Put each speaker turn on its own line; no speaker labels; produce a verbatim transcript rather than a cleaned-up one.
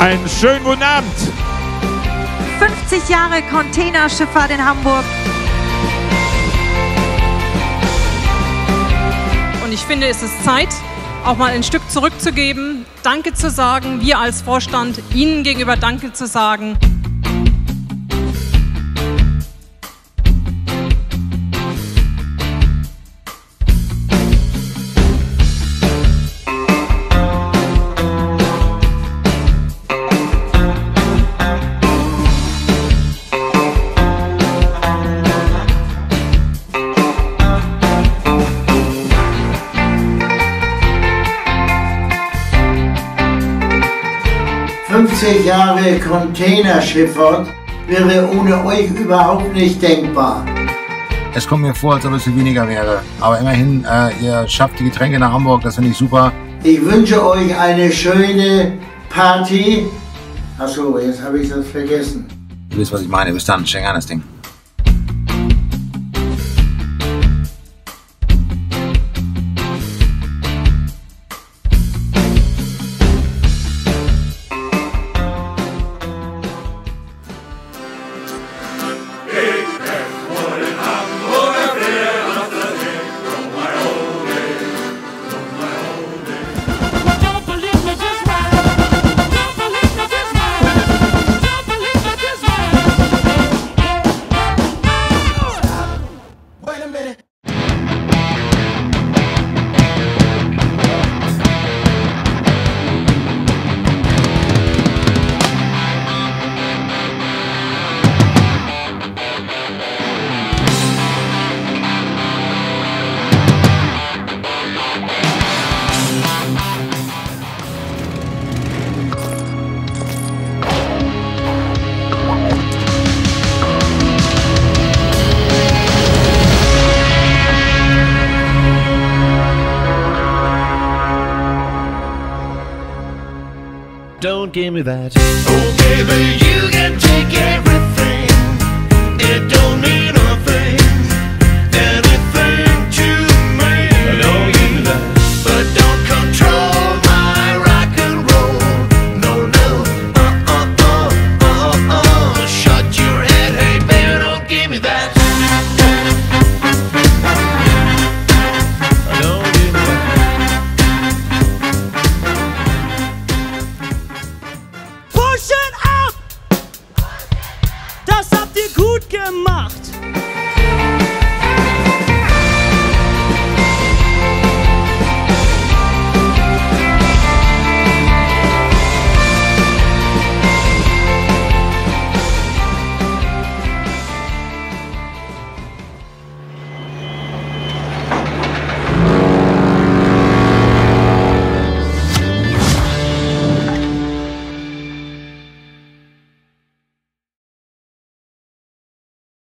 Einen schönen guten Abend.
fünfzig Jahre Containerschifffahrt in Hamburg.
Und ich finde, es ist Zeit, auch mal ein Stück zurückzugeben, Danke zu sagen, wir als Vorstand, Ihnen gegenüber Danke zu sagen.
fünfzig Jahre Containerschifffahrt wäre ohne euch überhaupt nicht denkbar.
Es kommt mir vor, als ob es viel weniger wäre. Aber immerhin, äh, ihr schafft die Getränke nach Hamburg, das finde ich super.
Ich wünsche euch eine schöne Party. Achso, jetzt habe ich das vergessen.
Du wisst, was ich meine. Bis dann, schenk an das Ding.
Don't give me that. Oh baby, you can take everything. It don't mean